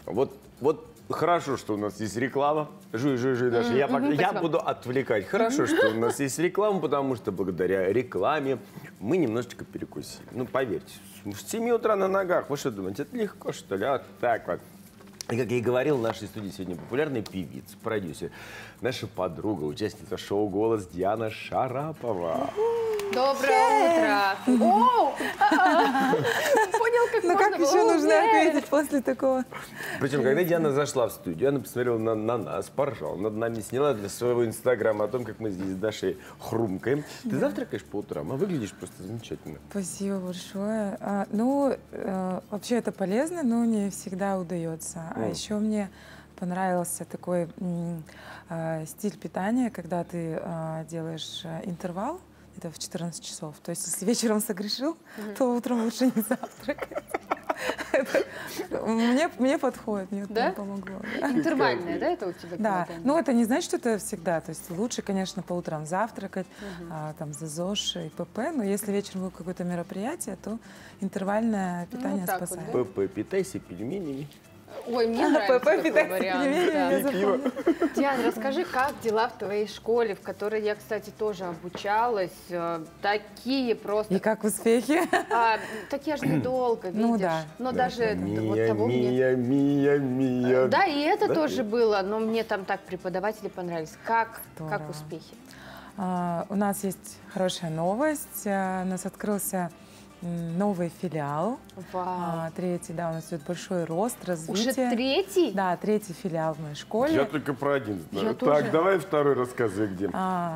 Вот хорошо, что у нас есть реклама. Жуй, Даша. Я буду отвлекать. Хорошо, что у нас есть реклама, потому что благодаря рекламе мы немножечко перекусили. Ну, поверьте, с 7 утра на ногах. Вы что думаете, это легко, что ли? Вот так вот. И, как я и говорил, в нашей студии сегодня популярная певица, продюсер, наша подруга, участница шоу «Голос» Диана Шарапова. Доброе утро! Оу! Понял, как можно было. Ну как еще нужно ответить после такого? Причем, когда Диана зашла в студию, она посмотрела на нас, поржала над нами, сняла для своего инстаграма о том, как мы здесь с Дашей хрумкаем. Ты завтракаешь по утрам, а выглядишь просто замечательно. Спасибо большое. Вообще это полезно, но не всегда удается. А еще мне понравился такой стиль питания, когда ты делаешь интервал. Это в 14 часов. То есть, если вечером согрешил, то утром лучше не завтракать. Мне подходит, мне помогло. Интервальное, да, это у тебя? Да, но это не значит, что это всегда. То есть лучше, конечно, по утрам завтракать, там, за ЗОЖ и ПП, но если вечером будет какое-то мероприятие, то интервальное питание спасает. ПП, питайся пельменями. Ой, мне нравится такой вариант. Диана, расскажи, как дела в твоей школе, в которой я, кстати, тоже обучалась. Такие просто... И как успехи? Так я же недолго, видишь. Ну да. Но даже вот того Мия. Да, и это тоже было, но мне там так преподаватели понравились. Как успехи? У нас есть хорошая новость. У нас открылся новый филиал. Третий, да, у нас идет большой рост, развитие. Уже третий? Да, третий филиал в моей школе. Я только про один знаю. Так, давай второй рассказывай, где.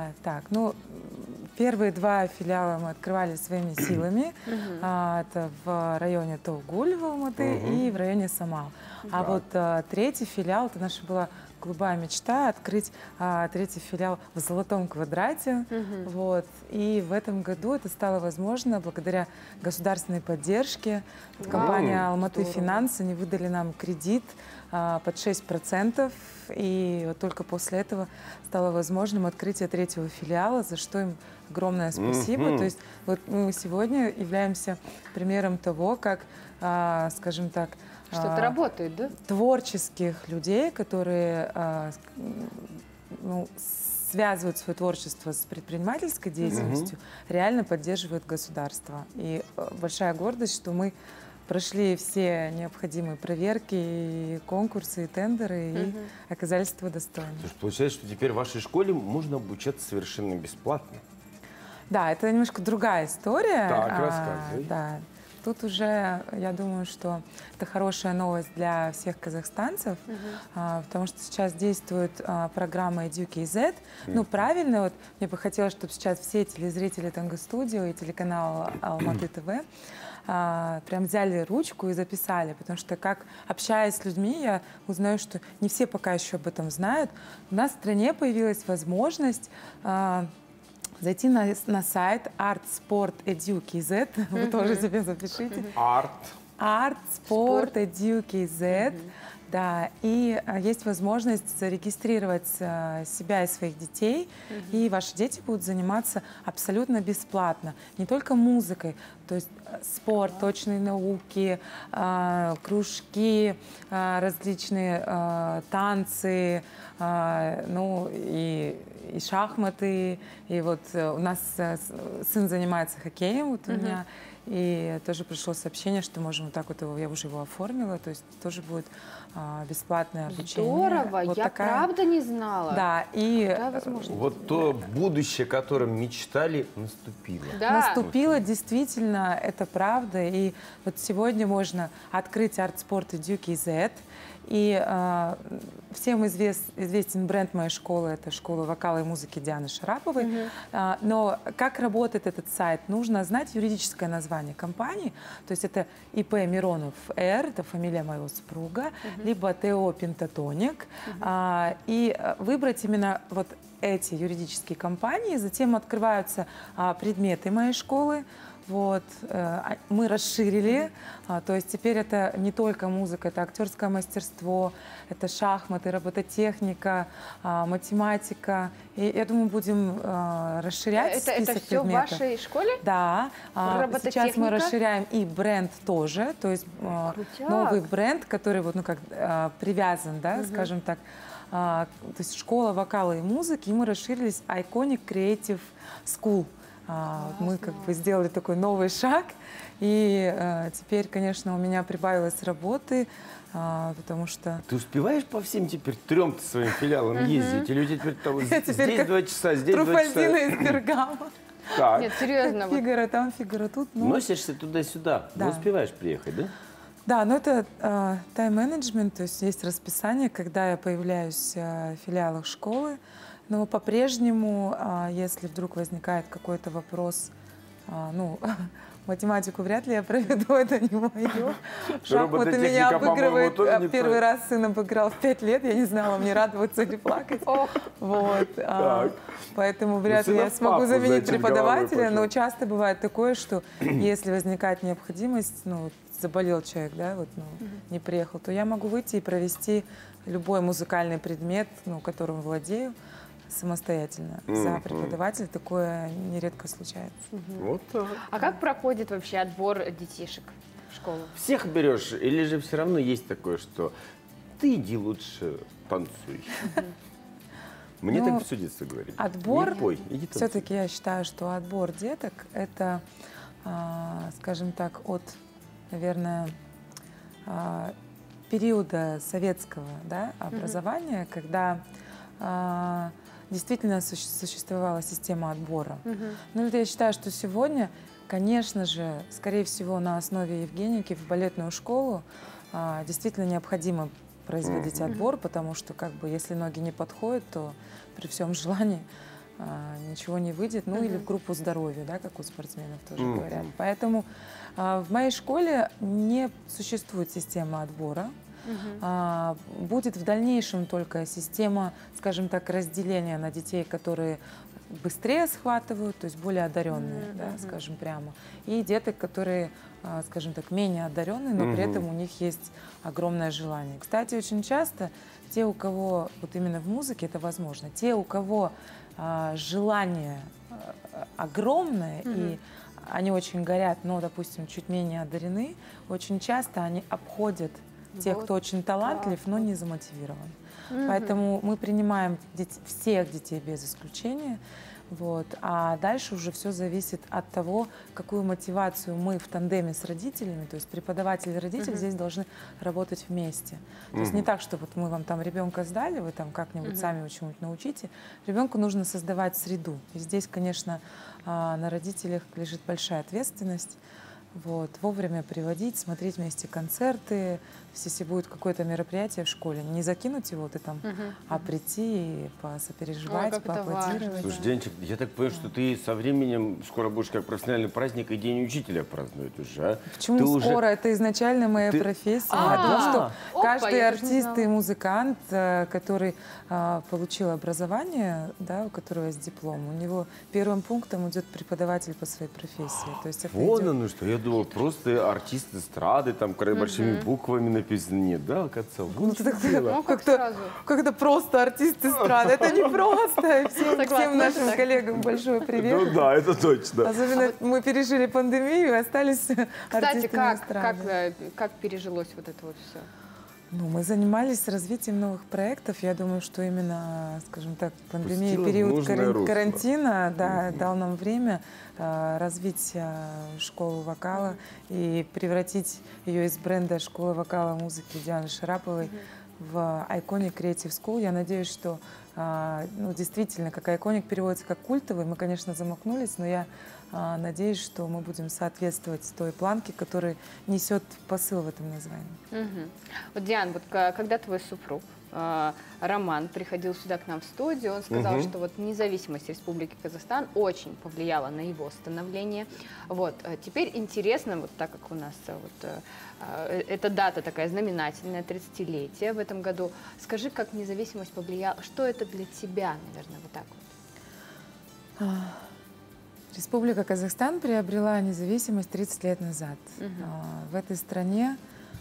Первые два филиала мы открывали своими силами. Это в районе Толгуль в Алматы и в районе Самал. А вот третий филиал, это наша была голубая мечта открыть третий филиал в Золотом квадрате. Вот. И в этом году это стало возможно благодаря государственной поддержке. Компания «Алматы Финанс», они выдали нам кредит под 6%. И вот только после этого стало возможным открытие третьего филиала, за что им огромное спасибо. То есть вот мы сегодня являемся примером того, как, скажем так, что-то работает, да? Творческих людей, которые связывают свое творчество с предпринимательской деятельностью, реально поддерживают государство. И большая гордость, что мы прошли все необходимые проверки, и конкурсы, и тендеры, и оказались этого достойны. То есть получается, что теперь в вашей школе можно обучаться совершенно бесплатно? Да, это немножко другая история. Так, рассказывай. Да. Тут уже, я думаю, что это хорошая новость для всех казахстанцев, потому что сейчас действует программа EduKZ. Ну, правильно, вот мне бы хотелось, чтобы сейчас все телезрители Танго-студио и телеканал Алматы ТВ прям взяли ручку и записали, потому что, как общаясь с людьми, я узнаю, что не все пока еще об этом знают. У нас в стране появилась возможность зайти на сайт ArtSportEduKZ, вы тоже себе запишите. ArtSportEduKZ, да, и есть возможность зарегистрировать себя и своих детей, и ваши дети будут заниматься абсолютно бесплатно, не только музыкой, то есть спорт, точные науки, кружки, различные танцы, ну и шахматы. И вот у нас сын занимается хоккеем, вот у меня, и тоже пришло сообщение, что можем вот так вот его, я уже его оформила, то есть тоже будет бесплатное обучение. Здорово, вот я правда не знала. Да, и вот то будущее, о котором мечтали, наступило. Да. Наступило, действительно, это правда. И вот сегодня можно открыть ArtSportEduKZ. И всем известен бренд моей школы, это школа вокала и музыки Дианы Шараповой. Но как работает этот сайт? Нужно знать юридическое название компании. То есть это ИП Миронов Р, это фамилия моего супруга, либо ТО Пентатоник. И выбрать именно вот эти юридические компании. Затем открываются предметы моей школы. Вот, мы расширили, то есть теперь это не только музыка, это актерское мастерство, это шахматы, робототехника, математика. И я думаю, будем расширять список Это все в предметов. вашей школе? Да, сейчас мы расширяем и бренд тоже, то есть новый бренд, который вот, ну, как, привязан, да, скажем так, то есть школа вокала и музыки, и мы расширились Iconic Creative School. Мы как бы сделали такой новый шаг, и теперь, конечно, у меня прибавилось работы, потому что... Ты успеваешь по всем теперь 3 своим филиалам ездить? Или у тебя теперь там здесь 2 часа, здесь 2 часа? Труфальдина из Бергама. Так. Нет, серьезно. Вот. Фигаро там, Фигаро тут. Ну, Носишься туда-сюда, Да. но успеваешь приехать, да? да, но это тайм-менеджмент, то есть есть расписание, когда я появляюсь в филиалах школы. Но по-прежнему, если вдруг возникает какой-то вопрос, ну, математику вряд ли я проведу, это не мое. Шахматы меня обыгрывают. Первый раз сын обыграл в 5 лет, я не знала, мне радоваться или плакать. Вот. Поэтому вряд ли я смогу заменить преподавателя, но часто бывает такое, что если возникает необходимость, ну, заболел человек, да, вот, ну, не приехал, то я могу выйти и провести любой музыкальный предмет, ну, которым владею, самостоятельно. За преподавателя такое нередко случается. Вот так. А как проходит вообще отбор детишек в школу? Всех берешь, или же все равно есть такое, что ты иди лучше танцуй? Мне Ну, так все детство говорили. Отбор, Не пой, иди танцуй. все-таки я считаю, что отбор деток – это, скажем так, от, наверное, периода советского, да, образования, когда действительно существовала система отбора. Но это я считаю, что сегодня, конечно же, скорее всего, на основе Евгеники в балетную школу действительно необходимо производить отбор, потому что, как бы, если ноги не подходят, то при всем желании ничего не выйдет. Ну, или в группу здоровья, да, как у спортсменов тоже говорят. Поэтому в моей школе не существует системы отбора. Будет в дальнейшем только система, скажем так, разделения на детей, которые быстрее схватывают, то есть более одаренные, да, скажем прямо, и деток, которые, скажем так, менее одаренные, но при этом у них есть огромное желание. Кстати, очень часто те, у кого, вот именно в музыке это возможно, те, у кого желание огромное, и они очень горят, но, допустим, чуть менее одарены, очень часто они обходят тех, кто очень талантлив, но не замотивирован. Поэтому мы принимаем всех детей без исключения. Вот. А дальше уже все зависит от того, какую мотивацию мы в тандеме с родителями, то есть преподаватель и родитель здесь должны работать вместе. То есть не так, что вот мы вам там ребенка сдали, вы там как-нибудь сами его чему-нибудь научите. Ребенку нужно создавать среду. И здесь, конечно, на родителях лежит большая ответственность. Вот, вовремя приводить, смотреть вместе концерты, если будет какое-то мероприятие в школе, не закинуть его ты там, а прийти и посопереживать, поаплодировать. Слушай, Денчик, я так понимаю, что ты со временем скоро будешь как профессиональный праздник и День учителя праздновать уже, а? Почему скоро? Это изначально моя профессия. Потому что каждый артист и музыкант, который получил образование, да, у которого есть диплом, у него первым пунктом идет преподаватель по своей профессии. То есть это Вон идет... оно что, я думал, просто артист эстрады, там большими буквами написано. Нет, да, оказывается, вот что дело. Как-то просто артист эстрады. Это не просто. Всем нашим коллегам большой привет. Ну да, это точно. Особенно мы пережили пандемию и остались артистами эстрады. Кстати, как пережилось вот это вот все? Ну, мы занимались развитием новых проектов. Я думаю, что именно, скажем так, пандемия, Пустила в период нужное русло. карантина, да, дал нам время развить школу вокала и превратить ее из бренда школы вокала и музыки Дианы Шараповой в Iconic Creative School. Я надеюсь, что ну, действительно, как Iconic переводится как культовый. Мы, конечно, замахнулись, но я надеюсь, что мы будем соответствовать той планке, которую несет посыл в этом названии. Вот, Диан, вот когда твой супруг Роман приходил сюда к нам в студию, он сказал, что вот независимость Республики Казахстан очень повлияла на его становление. Вот, теперь интересно, вот так как у нас вот, эта дата такая знаменательная, 30-летие в этом году, скажи, как независимость повлияла, что это для тебя, наверное, вот так вот? Республика Казахстан приобрела независимость 30 лет назад. В этой стране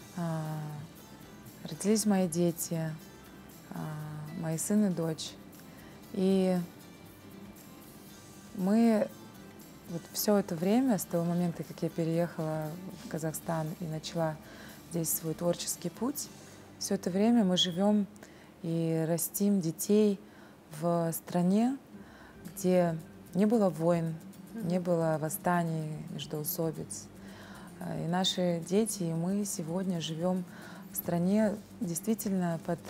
родились мои дети, мои сын и дочь. И мы вот все это время, с того момента, как я переехала в Казахстан и начала здесь свой творческий путь, все это время мы живем и растим детей в стране, где не было войн, не было восстаний, междоусобиц. И наши дети, и мы сегодня живем в стране действительно под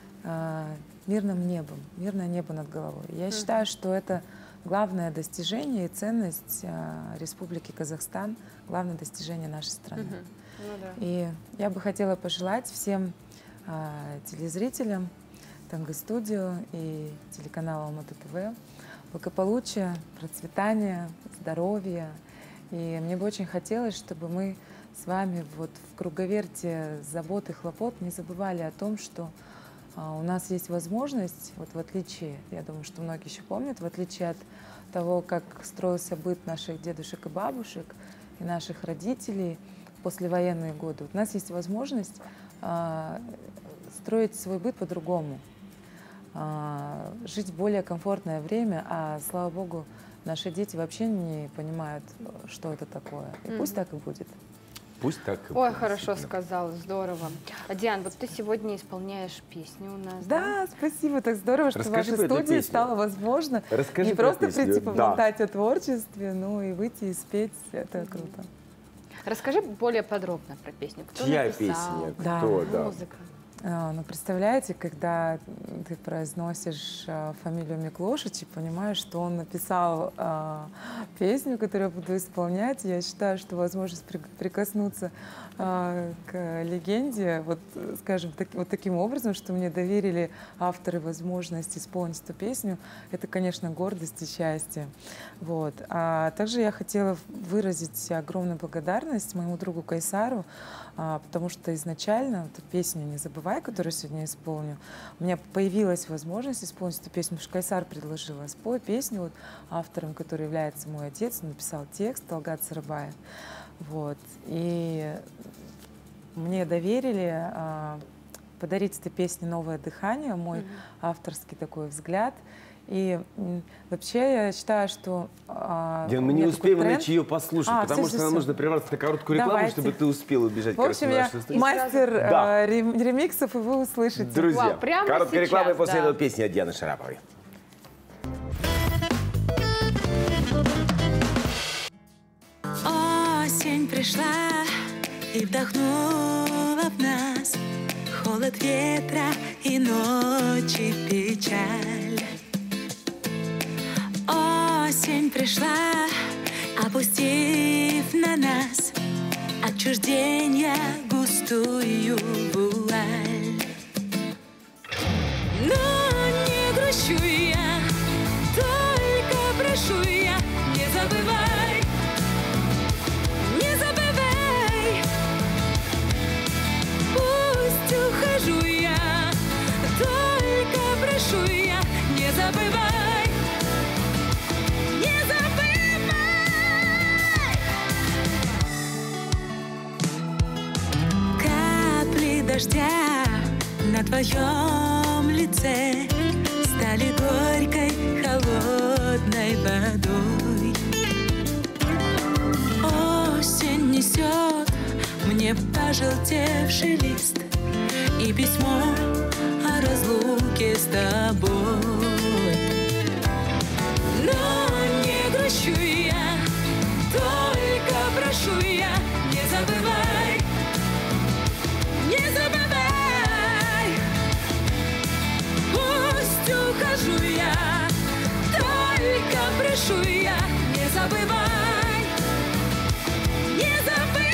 мирным небом, мирное небо над головой. Я считаю, что это главное достижение и ценность Республики Казахстан, главное достижение нашей страны. И я бы хотела пожелать всем телезрителям Танго-студио и телеканала Алматы ТВ благополучия, процветания, здоровья. И мне бы очень хотелось, чтобы мы с вами вот в круговерте забот и хлопот не забывали о том, что у нас есть возможность, вот в отличие, я думаю, что многие еще помнят, в отличие от того, как строился быт наших дедушек и бабушек и наших родителей в послевоенные годы, у нас есть возможность строить свой быт по-другому, жить в более комфортное время, а, слава богу, наши дети вообще не понимают, что это такое. И пусть так и будет. Пусть так и Ой, будет. хорошо сказала, здорово. Диан, вот ты сегодня исполняешь песню у нас, Да, спасибо, так здорово, что Расскажи в про вашей эту студии песню. стало возможно Расскажи не про просто песню. прийти Да. поболтать о творчестве, но и выйти и спеть. Это круто. Расскажи более подробно про песню. Кто Чья написал? песня? Да. Кто? Да. Музыка. Ну, представляете, когда ты произносишь фамилию Миклошич и понимаешь, что он написал песню, которую я буду исполнять, я считаю, что возможность прикоснуться к легенде, вот, скажем, вот таким образом, что мне доверили авторы возможность исполнить эту песню, это, конечно, гордость и счастье. Вот. А также я хотела выразить огромную благодарность моему другу Кайсару, потому что изначально эту песню «Не забывай», которую я сегодня исполню, у меня появилась возможность исполнить эту песню, потому что Кайсар предложила: спой песню, вот, автором, который является мой отец, он написал текст, Талгат Сарыбаев. Вот. И мне доверили подарить этой песне новое дыхание, мой авторский такой взгляд. И вообще я считаю, что... Диан, мы не успеем иначе ее послушать, потому что нам нужно прерваться на короткую рекламу, Давайте. чтобы ты успел убежать. В общем, я мастер Да. ремиксов, и вы услышите. Друзья, Вау, прямо короткая сейчас, реклама и после да. этого песни от Дианы Шараповой. Осень пришла и вдохнула в нас холод ветра и ночи печаль. Осень пришла, опустив на нас отчуждения густую вуаль. Но не грущу я, только прошу я, не забывай, не забывай. Пусть ухожу я, только прошу я, не забывай, не забывай. Капли дождя на твоем лице стали горькой холодной водой. Осень несет мне пожелтевший лист и письмо о разлуке с тобой. Но не грущу я, только прошу я, не забывай, не забывай. Пусть ухожу я, только прошу я, не забывай, не забывай.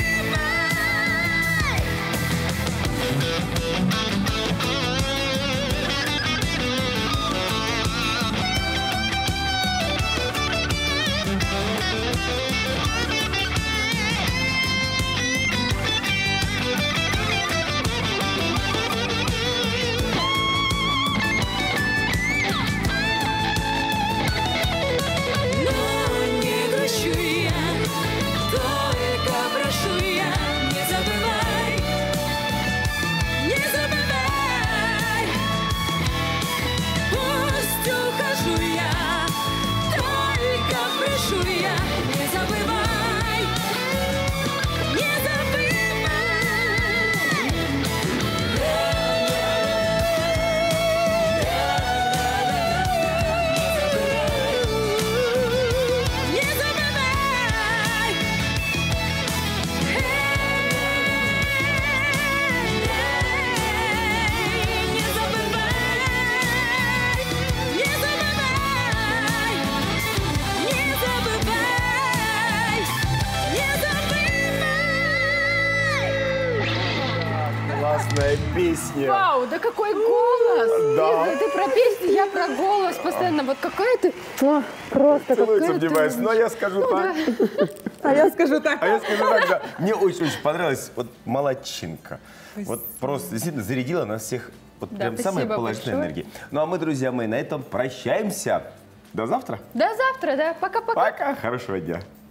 Но не грущу классная песня. Вау, да какой голос! Да. Лиза, ты про песни, я про голос постоянно. Вот какая ты... Просто Целуется, какая обнимается. Но я скажу так. А я скажу так. А я скажу так, да. Мне очень-очень понравилась вот молодчинка. Вот просто действительно зарядила нас всех вот Да, прям самой спасибо положительной большое. энергией. Ну а мы, друзья мои, на этом прощаемся. До завтра. До завтра, да. Пока-пока. Пока. Хорошего дня.